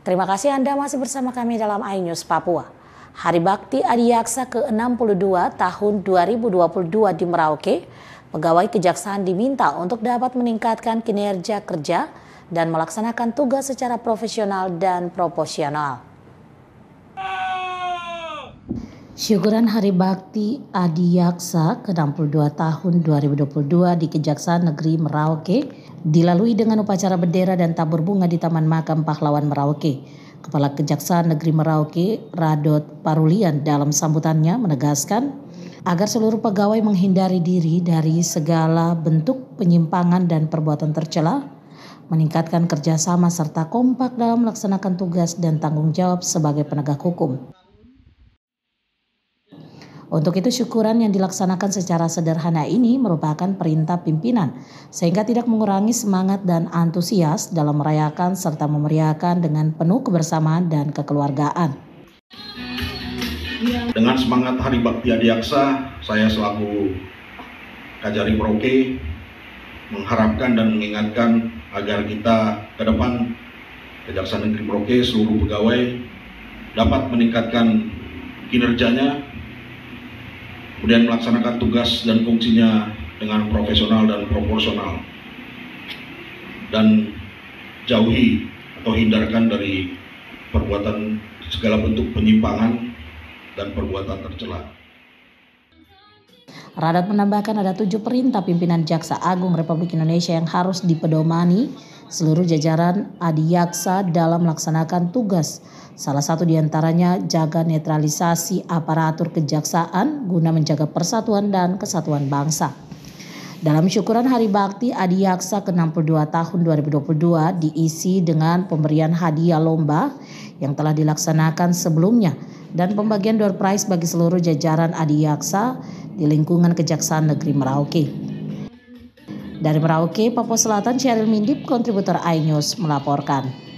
Terima kasih Anda masih bersama kami dalam iNews Papua. Hari Bakti Adiaksa ke-62 tahun 2022 di Merauke, pegawai kejaksaan diminta untuk dapat meningkatkan kinerja kerja dan melaksanakan tugas secara profesional dan proporsional. Syukuran Hari Bakti Adiaksa ke-62 tahun 2022 di Kejaksaan Negeri Merauke dilalui dengan upacara bendera dan tabur bunga di Taman Makam Pahlawan Merauke. Kepala Kejaksaan Negeri Merauke, Radot Parulian, dalam sambutannya menegaskan agar seluruh pegawai menghindari diri dari segala bentuk penyimpangan dan perbuatan tercela, meningkatkan kerjasama serta kompak dalam melaksanakan tugas dan tanggung jawab sebagai penegak hukum. Untuk itu syukuran yang dilaksanakan secara sederhana ini merupakan perintah pimpinan sehingga tidak mengurangi semangat dan antusias dalam merayakan serta memeriahkan dengan penuh kebersamaan dan kekeluargaan. Dengan semangat Hari Bakti Adiaksa, saya selaku Kajari Merauke mengharapkan dan mengingatkan agar kita ke depan Kejaksaan Negeri Merauke seluruh pegawai dapat meningkatkan kinerjanya, kemudian melaksanakan tugas dan fungsinya dengan profesional dan proporsional, dan jauhi atau hindarkan dari perbuatan segala bentuk penyimpangan dan perbuatan tercela. Radot menambahkan ada 7 perintah pimpinan Jaksa Agung Republik Indonesia yang harus dipedomani seluruh jajaran Adiaksa dalam melaksanakan tugas. Salah satu diantaranya jaga netralisasi aparatur kejaksaan guna menjaga persatuan dan kesatuan bangsa. Dalam syukuran Hari Bakti Adiaksa ke-62 tahun 2022 diisi dengan pemberian hadiah lomba yang telah dilaksanakan sebelumnya dan pembagian door prize bagi seluruh jajaran Adiaksa di lingkungan Kejaksaan Negeri Merauke. Dari Merauke, Papua Selatan, Sheryl Mindip, kontributor iNews melaporkan.